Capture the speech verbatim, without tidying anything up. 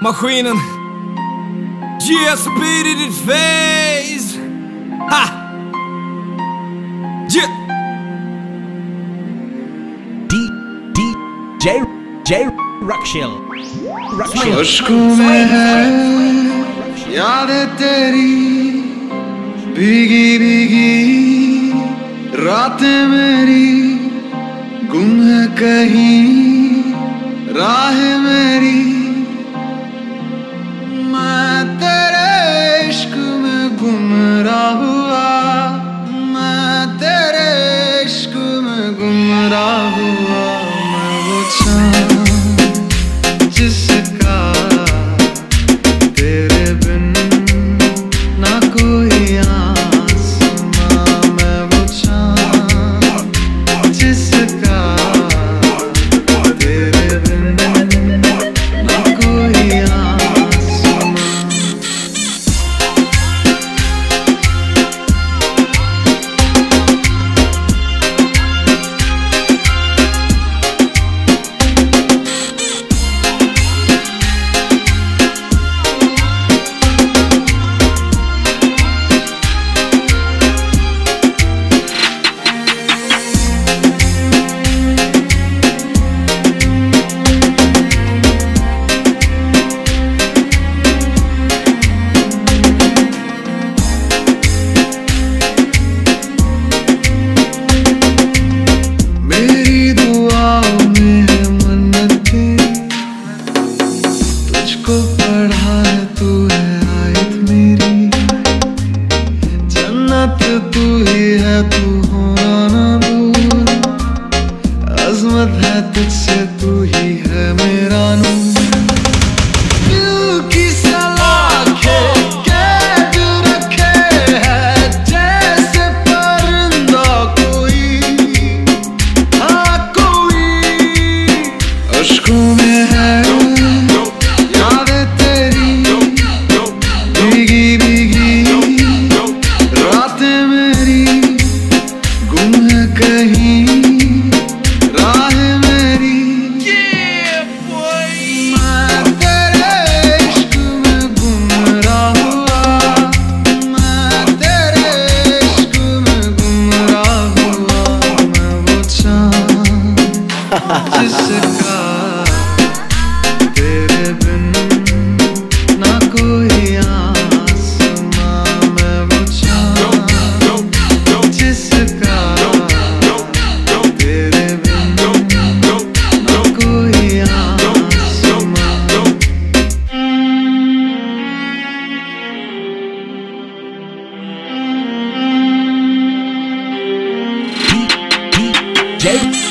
Maskinen. Yeah, spit in ditt face. Ha! Yeah. D D J J Ruckshill. अश्कों में है यादें तेरी भीगी भीगी रातें मेरी गुम है कहीं राह मेरी मैं तेरे इश्क में गुमराह हुआ मैं तेरे इश्क में गुमराह हुआ मैं वो चाँद जिसका तेरे बिन ना कोई आसमां मैं वो चाँद जिसका तेरे बिन ना कोई आसमां। तुझको पढ़ा है तू है आयत मेरी जन्नत तू ही है तू होना ना दूर अज़मत है तुझसे तू ही है मेरा नूर दिल की सलाखें कैद रखे है जैसे परिंदा कोई हाँ कोई अश्कों में है जिसका तेरे बिन ना कोई आसमां मैं वो चाँद जिसका तेरे बिन ना कोई आसमां। D D J